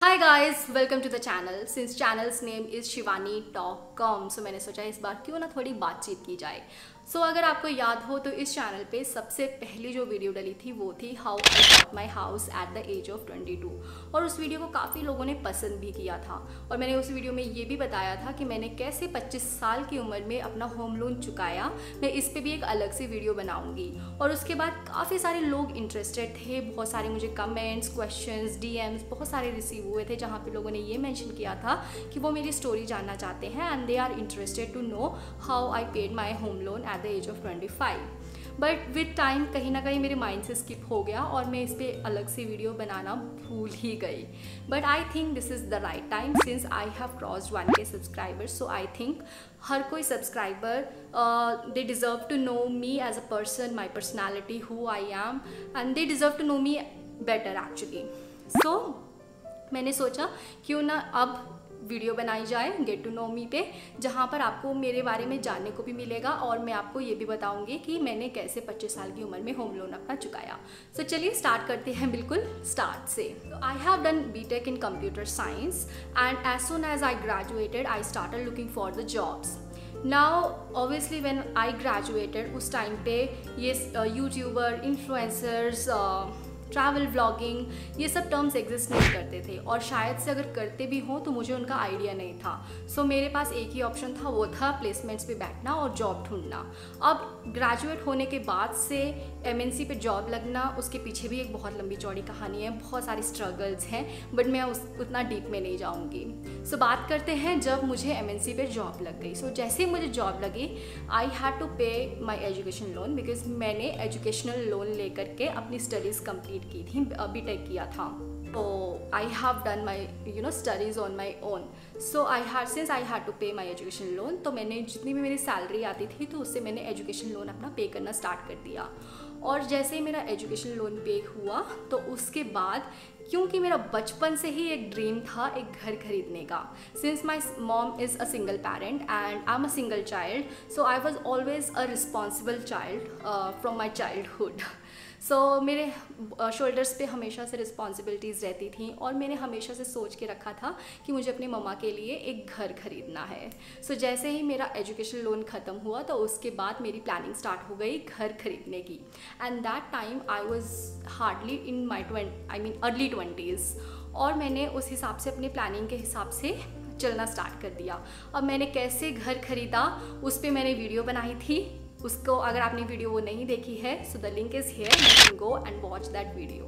Hi guys, welcome to the channel. Since channel's name is Shivani talk com, so मैंने सोचा इस बार क्यों ना थोड़ी बातचीत की जाए। सो अगर आपको याद हो तो इस चैनल पे सबसे पहली जो वीडियो डली थी वो थी how I bought my house at the age of 22, और उस वीडियो को काफ़ी लोगों ने पसंद भी किया था। और मैंने उस वीडियो में ये भी बताया था कि मैंने कैसे 25 साल की उम्र में अपना होम लोन चुकाया। मैं इस पर भी एक अलग से वीडियो बनाऊँगी। और उसके बाद काफ़ी सारे लोग इंटरेस्टेड थे, बहुत सारे मुझे कमेंट्स, क्वेश्चंस, डीएम्स बहुत सारे रिसीव हुए थे, जहाँ पे लोगों ने ये मेंशन किया था कि वो मेरी स्टोरी जानना चाहते हैं and they are interested to know how I paid my home loan at the age of 25। But with time कहीं ना कहीं मेरे माइंड से स्किप हो गया और मैं इस पर अलग से वीडियो बनाना भूल ही गई। But I think this is the right time since I have crossed 1K subscribers. So I think हर कोई subscriber they deserve to know me as a person, my personality, who I am, and they deserve to know me better actually. So मैंने सोचा क्यों ना अब video बनाई जाए gate to know मी पे, जहाँ पर आपको मेरे बारे में जानने को भी मिलेगा और मैं आपको ये भी बताऊंगी कि मैंने कैसे 25 साल की उम्र में होम लोन अपना चुकाया। सो चलिए स्टार्ट करते हैं बिल्कुल स्टार्ट से। I have done BTech in computer science and as soon as I graduated I started looking for the jobs. Now obviously when I graduated उस टाइम पे ये यूट्यूबर, इन्फ्लुएंसर्स, ट्रैवल व्लॉगिंग ये सब terms exist नहीं करते थे, और शायद से अगर करते भी हों तो मुझे उनका आइडिया नहीं था। सो मेरे पास एक ही ऑप्शन था, वो था प्लेसमेंट्स पे बैठना और जॉब ढूंढना। अब ग्रेजुएट होने के बाद से MNC पे जॉब लगना, उसके पीछे भी एक बहुत लंबी चौड़ी कहानी है, बहुत सारी स्ट्रगल्स हैं, बट मैं उतना डीप में नहीं जाऊँगी। सो बात करते हैं जब मुझे MNC पे जॉब लग गई। सो जैसे ही मुझे जॉब लगी आई had to pay my education loan, because मैंने एजुकेशनल लोन लेकर के अपनी स्टडीज़ कंप्लीट की थी, बीटेक किया था। तो I have done my studies on my own. So since I had to pay my education loan, तो मैंने जितनी भी मेरी सैलरी आती थी तो उससे मैंने एजुकेशन लोन अपना पे करना स्टार्ट कर दिया। और जैसे ही मेरा एजुकेशन लोन पे हुआ तो उसके बाद, क्योंकि मेरा बचपन से ही एक ड्रीम था एक घर खरीदने का, since my mom is a single parent and I am a single child, so I was always a responsible child from my childhood. So मेरे शोल्डर्स पे हमेशा से रिस्पॉन्सिबिलिटीज़ रहती थी और मैंने हमेशा से सोच के रखा था कि मुझे अपनी मम्मा के लिए एक घर खरीदना है। सो जैसे ही मेरा एजुकेशन लोन ख़त्म हुआ तो उसके बाद मेरी प्लानिंग स्टार्ट हो गई घर खरीदने की। And that time I was hardly in my early 20s, और मैंने उस हिसाब से अपनी प्लानिंग के हिसाब से चलना स्टार्ट कर दिया। अब मैंने कैसे घर खरीदा उस पर मैंने वीडियो बनाई थी, उसको अगर आपने वीडियो वो नहीं देखी है so the link is here, you can go and watch that video.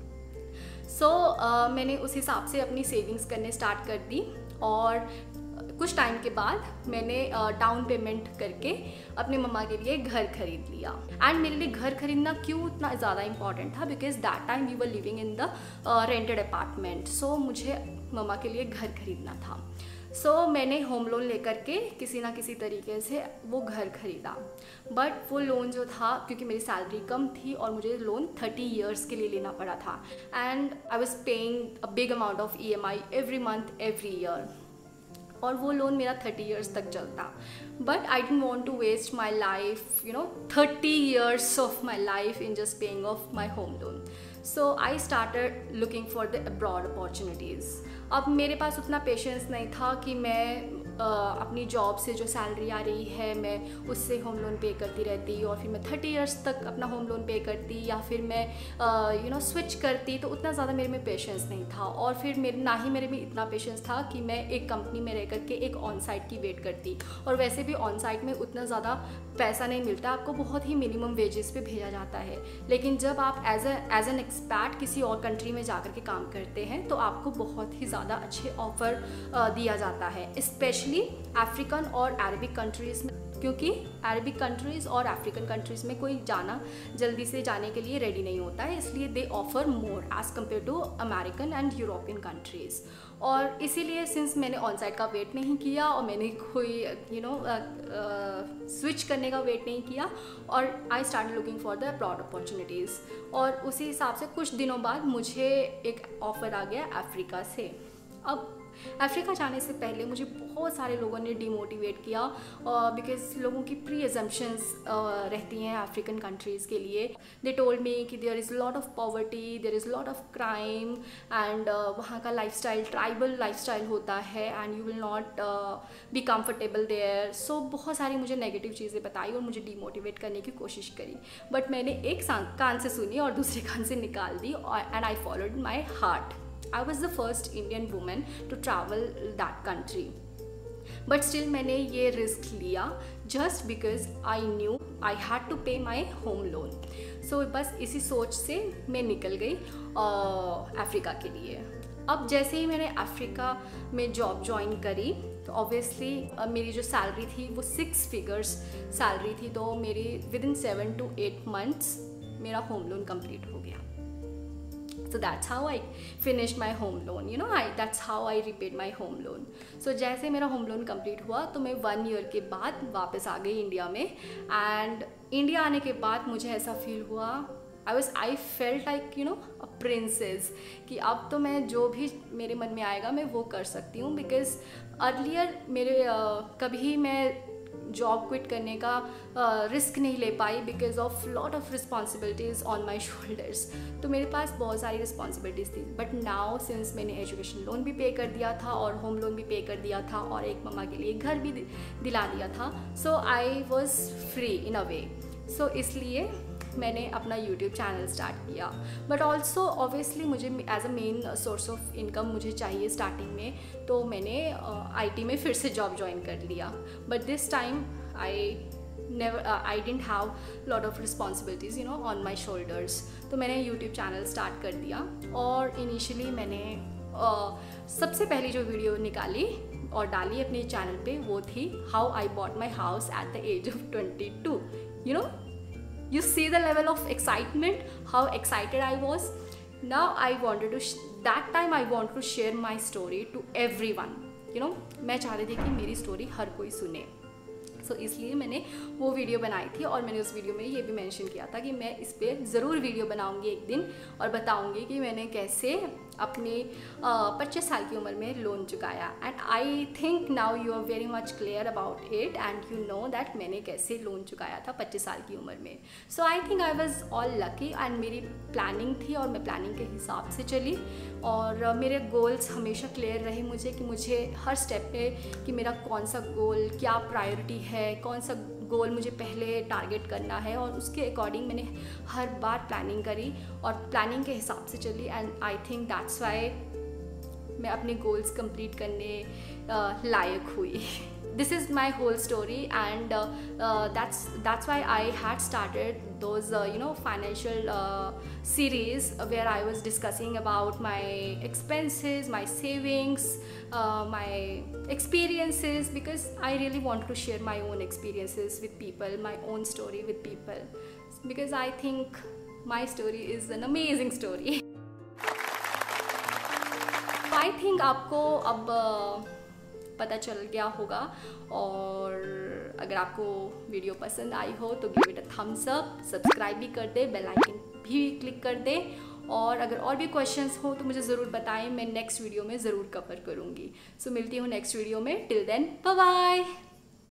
So मैंने उस हिसाब से अपनी सेविंग्स करने स्टार्ट कर दी, और कुछ टाइम के बाद मैंने डाउन पेमेंट करके अपने मम्मा के लिए घर खरीद लिया। एंड मेरे लिए घर खरीदना क्यों इतना ज़्यादा इंपॉर्टेंट था, because that time we were living in the rented apartment. So मुझे मम्मा के लिए घर खरीदना था। सो मैंने होम लोन लेकर के किसी ना किसी तरीके से वो घर खरीदा। बट वो लोन जो था, क्योंकि मेरी सैलरी कम थी और मुझे लोन 30 ईयर्स के लिए लेना पड़ा था, and I was paying a big amount of EMI every month every year, और वो लोन मेरा 30 ईयर्स तक चलता। But I didn't want to waste my life 30 years of my life in just paying off my home loan. So I started looking for the abroad opportunities. अब मेरे पास उतना patience नहीं था कि मैं अपनी जॉब से जो सैलरी आ रही है मैं उससे होम लोन पे करती रहती और फिर मैं 30 ईयर्स तक अपना होम लोन पे करती, या फिर मैं स्विच करती, तो उतना ज़्यादा मेरे में पेशेंस नहीं था। और फिर ना ही मेरे में इतना पेशेंस था कि मैं एक कंपनी में रह करके एक ऑन साइट की वेट करती, और वैसे भी ऑन साइट में उतना ज़्यादा पैसा नहीं मिलता, आपको बहुत ही मिनिमम वेजेस पे भेजा जाता है। लेकिन जब आप एज एन एक्सपैट किसी और कंट्री में जा कर के काम करते हैं तो आपको बहुत ही ज़्यादा अच्छे ऑफर दिया जाता है, स्पेशली अफ्रीकन और अरबिक कंट्रीज़ में, क्योंकि अरबिक कंट्रीज़ और अफ्रीकन कंट्रीज़ में कोई जल्दी से जाने के लिए रेडी नहीं होता है, इसलिए they offer more as compare to American and European countries. और इसीलिए सिंस मैंने ऑन साइट का वेट नहीं किया और मैंने कोई स्विच करने का वेट नहीं किया, और I start looking for the abroad opportunities. और उसी हिसाब से कुछ दिनों बाद मुझे एक ऑफ़र आ गया अफ्रीका से। अब अफ्रीका जाने से पहले मुझे बहुत सारे लोगों ने डिमोटिवेट किया, बिकॉज लोगों की प्री एजम्पशंस रहती हैं अफ्रीकन कंट्रीज़ के लिए। दे टोल्ड मी कि there is lot of poverty, there is lot of crime and वहाँ का लाइफस्टाइल ट्राइबल लाइफस्टाइल होता है and you will not be comfortable there. So बहुत सारी मुझे नेगेटिव चीज़ें बताई और मुझे डिमोटिवेट करने की कोशिश करी, बट मैंने एक कान से सुनी और दूसरे कान से निकाल दी, and I followed my heart. I was the first Indian woman to travel that country. But still मैंने ये रिस्क लिया just because I knew I had to pay my home loan. So बस इसी सोच से मैं निकल गई अफ्रीका के लिए। अब जैसे ही मैंने अफ्रीका में जॉब ज्वाइन करी तो ऑब्वियसली मेरी जो सैलरी थी वो 6 फिगर्स सैलरी थी, तो मेरी विदिन 7 to 8 months मेरा होम लोन कंप्लीट हो गया। So that's how I finished my home loan, you know, that's how I repaid my home loan. So जैसे मेरा होम लोन कंप्लीट हुआ तो मैं 1 year के बाद वापस आ गई इंडिया में, एंड इंडिया आने के बाद मुझे ऐसा फील हुआ, I felt like, you know, a princess, कि अब तो मैं जो भी मेरे मन में आएगा मैं वो कर सकती हूँ। बिकॉज अर्लियर मेरे कभी मैं जॉब क्विट करने का रिस्क नहीं ले पाई because of lot of responsibilities on my shoulders. तो मेरे पास बहुत सारी रिस्पॉन्सिबिलिटीज़ थी, बट नाउ सिंस मैंने एजुकेशन लोन भी पे कर दिया था और होम लोन भी पे कर दिया था और एक मम्मा के लिए घर भी दिला दिया था, सो आई वॉज फ्री इन अ वे। सो इसलिए मैंने अपना YouTube चैनल स्टार्ट किया, बट ऑल्सो ऑब्वियसली मुझे as a main source of income मुझे चाहिए स्टार्टिंग में, तो मैंने IT में फिर से जॉब ज्वाइन कर लिया। But this time I didn't have lot of responsibilities, you know, on my shoulders. तो मैंने YouTube चैनल स्टार्ट कर दिया और इनिशियली मैंने सबसे पहली जो वीडियो निकाली और डाली अपने चैनल पे वो थी how I bought my house at the age of 22। You know, you see the level of excitement, how excited I was. Now I wanted to that time I wanted to share my story to everyone, you know, मैं चाह रही थी कि मेरी story हर कोई सुने। सो इसलिए मैंने वो वीडियो बनाई थी और मैंने उस वीडियो में ये भी मेंशन किया था कि मैं इस पर ज़रूर वीडियो बनाऊंगी एक दिन और बताऊंगी कि मैंने कैसे अपने 25 साल की उम्र में लोन चुकाया। And I think now you are very much clear about it and you know that मैंने कैसे लोन चुकाया था 25 साल की उम्र में। So I think I was all lucky and मेरी प्लानिंग थी और मैं प्लानिंग के हिसाब से चली और मेरे गोल्स हमेशा क्लियर रहे मुझे कि मुझे हर स्टेप पे कि मेरा कौन सा गोल, क्या प्रायोरिटी है, कौन सा गोल मुझे पहले टारगेट करना है, और उसके अकॉर्डिंग मैंने हर बार प्लानिंग करी और प्लानिंग के हिसाब से चली। And I think that's why मैं अपने गोल्स कंप्लीट करने लायक हुई। This is my whole story, and that's why I had started those financial series where I was discussing about my expenses, my savings, my experiences, because I really want to share my own experiences with people, my own story with people, because I think my story is an amazing story. I think आपको अब पता चल गया होगा, और अगर आपको video पसंद आई हो तो give it a thumbs up, subscribe भी कर दे, बेल आइकन भी क्लिक कर दे, और अगर और भी क्वेश्चंस हो तो मुझे ज़रूर बताएं, मैं नेक्स्ट वीडियो में ज़रूर कवर करूँगी। सो मिलती हूँ नेक्स्ट वीडियो में। Till then bye bye.